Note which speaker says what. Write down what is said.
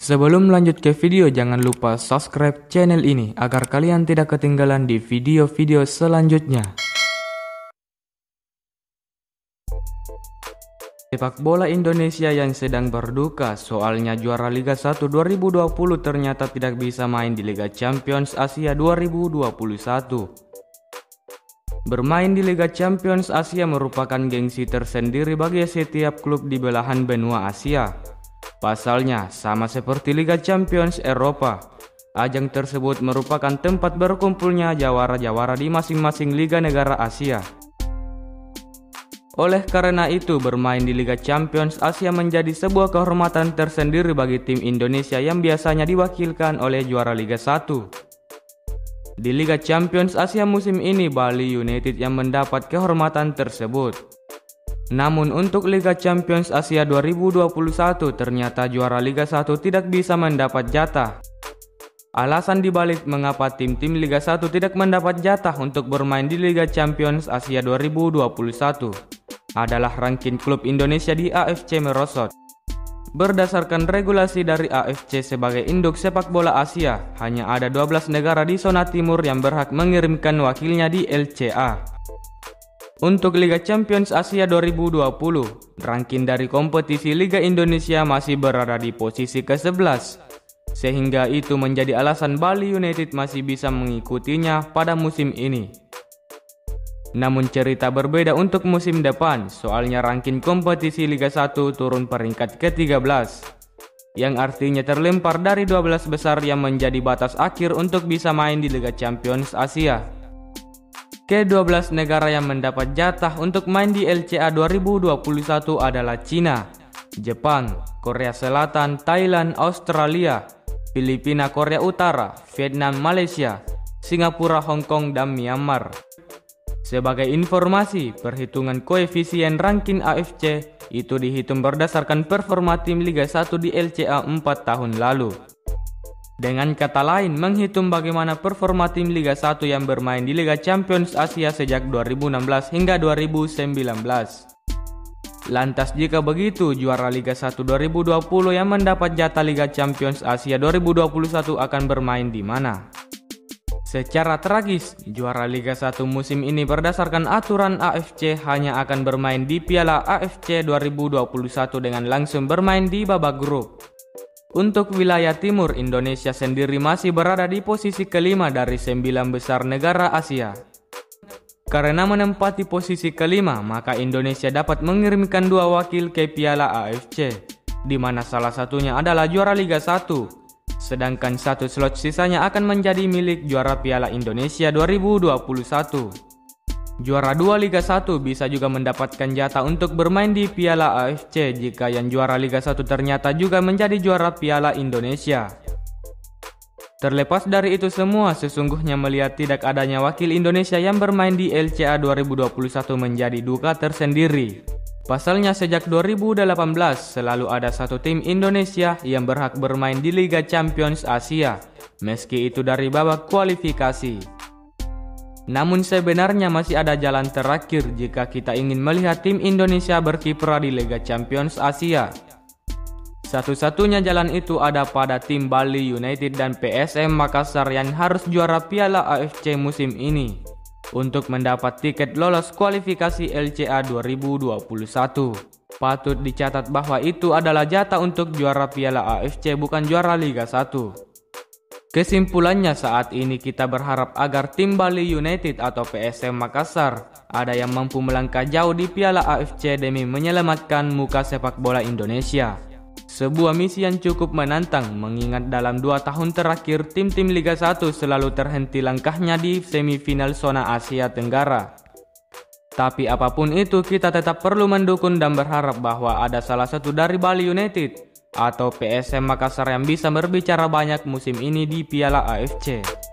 Speaker 1: Sebelum lanjut ke video, jangan lupa subscribe channel ini agar kalian tidak ketinggalan di video-video selanjutnya. Sepak bola Indonesia yang sedang berduka, soalnya juara Liga 1 2020 ternyata tidak bisa main di Liga Champions Asia 2021. Bermain di Liga Champions Asia merupakan gengsi tersendiri bagi setiap klub di belahan benua Asia. Pasalnya, sama seperti Liga Champions Eropa, ajang tersebut merupakan tempat berkumpulnya jawara-jawara di masing-masing liga negara Asia. Oleh karena itu, bermain di Liga Champions Asia menjadi sebuah kehormatan tersendiri bagi tim Indonesia yang biasanya diwakilkan oleh juara Liga 1. Di Liga Champions Asia musim ini, Bali United yang mendapat kehormatan tersebut. Namun untuk Liga Champions Asia 2021 ternyata juara Liga 1 tidak bisa mendapat jatah. Alasan dibalik mengapa tim-tim Liga 1 tidak mendapat jatah untuk bermain di Liga Champions Asia 2021 adalah ranking klub Indonesia di AFC merosot. Berdasarkan regulasi dari AFC sebagai induk sepak bola Asia, hanya ada 12 negara di zona timur yang berhak mengirimkan wakilnya di LCA. Untuk Liga Champions Asia 2020, ranking dari kompetisi Liga Indonesia masih berada di posisi ke-11, sehingga itu menjadi alasan Bali United masih bisa mengikutinya pada musim ini. Namun cerita berbeda untuk musim depan, soalnya ranking kompetisi Liga 1 turun peringkat ke-13, yang artinya terlempar dari 12 besar yang menjadi batas akhir untuk bisa main di Liga Champions Asia. Ke-12 negara yang mendapat jatah untuk main di LCA 2021 adalah Cina, Jepang, Korea Selatan, Thailand, Australia, Filipina, Korea Utara, Vietnam, Malaysia, Singapura, Hong Kong, dan Myanmar. Sebagai informasi, perhitungan koefisien ranking AFC itu dihitung berdasarkan performa tim Liga 1 di LCA 4 tahun lalu. Dengan kata lain, menghitung bagaimana performa tim Liga 1 yang bermain di Liga Champions Asia sejak 2016 hingga 2019. Lantas jika begitu, juara Liga 1 2020 yang mendapat jatah Liga Champions Asia 2021 akan bermain di mana? Secara tragis, juara Liga 1 musim ini berdasarkan aturan AFC hanya akan bermain di Piala AFC 2021 dengan langsung bermain di babak grup. Untuk wilayah timur, Indonesia sendiri masih berada di posisi kelima dari 9 besar negara Asia. Karena menempati posisi kelima, maka Indonesia dapat mengirimkan 2 wakil ke Piala AFC, di mana salah satunya adalah juara Liga 1, sedangkan 1 slot sisanya akan menjadi milik juara Piala Indonesia 2021. Juara 2 Liga 1 bisa juga mendapatkan jatah untuk bermain di Piala AFC jika yang juara Liga 1 ternyata juga menjadi juara Piala Indonesia. Terlepas dari itu semua, sesungguhnya melihat tidak adanya wakil Indonesia yang bermain di LCA 2021 menjadi duka tersendiri. Pasalnya sejak 2018 selalu ada satu tim Indonesia yang berhak bermain di Liga Champions Asia, meski itu dari babak kualifikasi. Namun sebenarnya masih ada jalan terakhir jika kita ingin melihat tim Indonesia berkiprah di Liga Champions Asia. Satu-satunya jalan itu ada pada tim Bali United dan PSM Makassar yang harus juara Piala AFC musim ini untuk mendapat tiket lolos kualifikasi LCA 2021. Patut dicatat bahwa itu adalah jatah untuk juara Piala AFC, bukan juara Liga 1. Kesimpulannya, saat ini kita berharap agar tim Bali United atau PSM Makassar ada yang mampu melangkah jauh di Piala AFC demi menyelamatkan muka sepak bola Indonesia. Sebuah misi yang cukup menantang mengingat dalam 2 tahun terakhir tim-tim Liga 1 selalu terhenti langkahnya di semifinal zona Asia Tenggara. Tapi apapun itu, kita tetap perlu mendukung dan berharap bahwa ada salah satu dari Bali United atau PSM Makassar yang bisa berbicara banyak musim ini di Piala AFC.